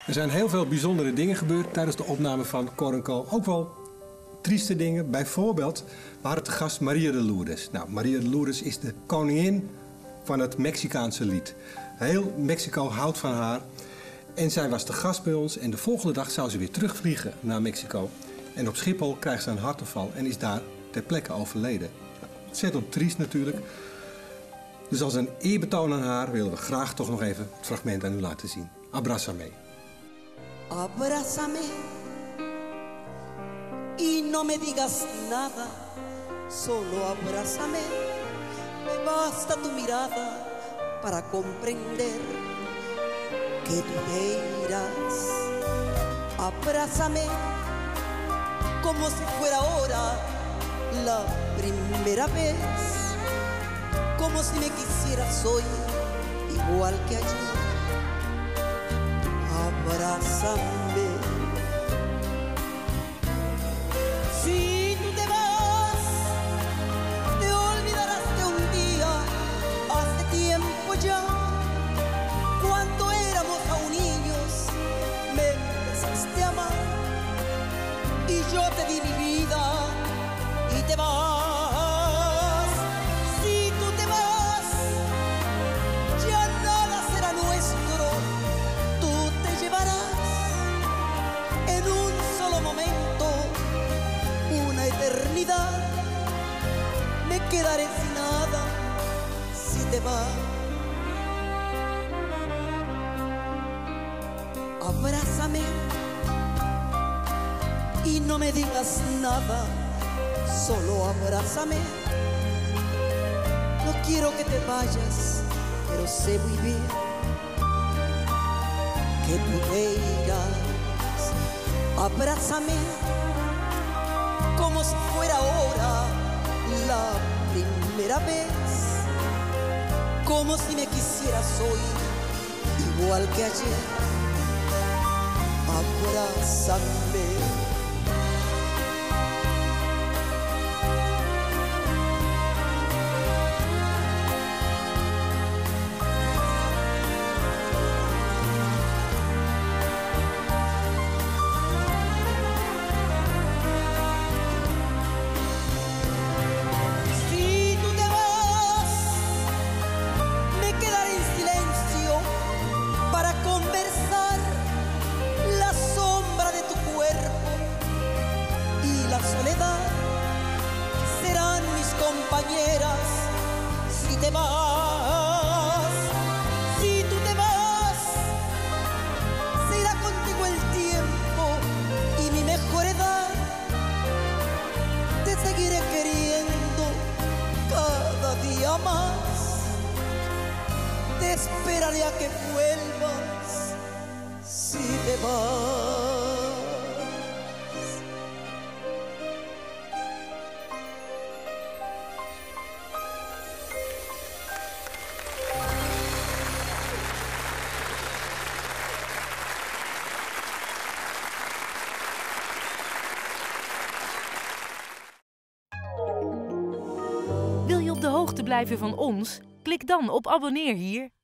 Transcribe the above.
Er zijn heel veel bijzondere dingen gebeurd tijdens de opname van Cor & Co. Ook wel trieste dingen. Bijvoorbeeld, we hadden te gast Maria de Lourdes. Nou, Maria de Lourdes is de koningin van het Mexicaanse lied. Heel Mexico houdt van haar. En zij was te gast bij ons en de volgende dag zou ze weer terugvliegen naar Mexico. En op Schiphol krijgt ze een hartaanval en is daar ter plekke overleden. Nou, ontzettend triest natuurlijk. Dus als een eerbetoon aan haar willen we graag toch nog even het fragment aan u laten zien. Abrázame. Abrázame y no me digas nada, solo abrázame. Me basta tu mirada para comprender que tú te irás. Abrázame como si fuera ahora la primera vez, como si me quisieras hoy igual que ayer. Abrázame. Si tú te vas, te olvidarás de un día, hace tiempo ya, cuando éramos aún niños, me empezaste a amar y yo te di mi vida y te vas. Si tú te vas, ya nada será nuestro, tú te llevarás en un solo momento una eternidad. Me quedaré sin nada si te vas. Abrázame y no me digas nada, solo abrázame. No quiero que te vayas, pero sé muy bien que tú te irás. Abrázame como si fuera ahora la primera vez, como si me quisieras hoy igual que ayer. Abrázame. Compañeras, si te vas, si tú te vas, se irá contigo el tiempo y mi mejor edad. Te seguiré queriendo cada día más. Te esperaré a que vuelvas si te vas. Wil je op de hoogte blijven van ons? Klik dan op abonneer hier.